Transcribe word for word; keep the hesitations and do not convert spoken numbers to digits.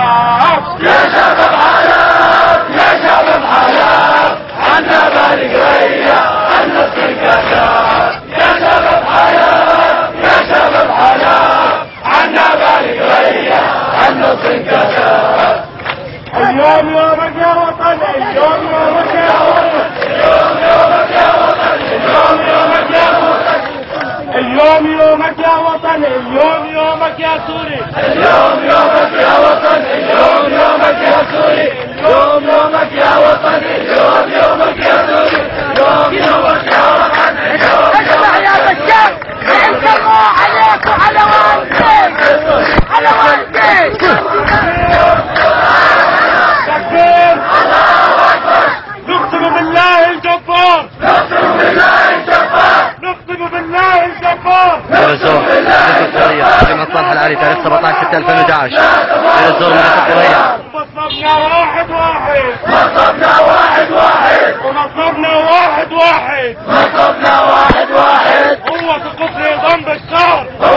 حياة يا شباب حياة يا شباب حياة عنا بالي قرية عنا السكاكات يا شباب حياة يا شباب حياة عنا بالي قرية عنا السكاكات. اليوم يومك يا وطن اليوم يومك يا وطن اليوم يومك يا وطن اليوم يومك يا وطن اليوم يومك يا وطن اليوم يومك يا سوري اليوم يومك يا وطن اليوم يومك يا سوري اليوم يومك يا وطن اليوم يومك يا سوري اليوم يومك يا وطن اليوم يومك يا بشار انت الله عليك وعلى والديك على والديك. تكبير الله اكبر. نقسم بالله الجبار نقسم بالله الجبار نقسم بالله الجبار نقسم بالله الجبار. جمعة صالح العري تاريخ سبعة عشر ستة ألفين وأحد عشر الزور من القرية. مصبنا واحد واحد مصبنا واحد واحد ومصبنا واحد واحد مصبنا واحد واحد. قوة قطر ضم بالشهر